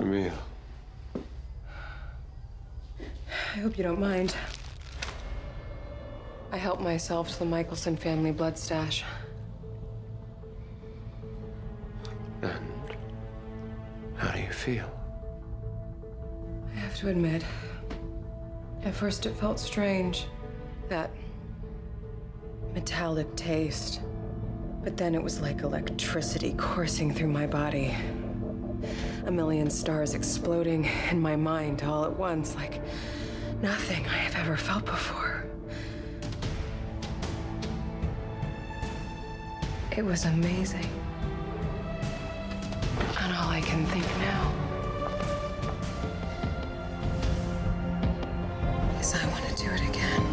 Camille. I hope you don't mind. I helped myself to the Michelson family blood stash. And how do you feel? I have to admit, at first it felt strange, that metallic taste. But then it was like electricity coursing through my body. A million stars exploding in my mind all at once, like nothing I have ever felt before. It was amazing. And all I can think now is I want to do it again.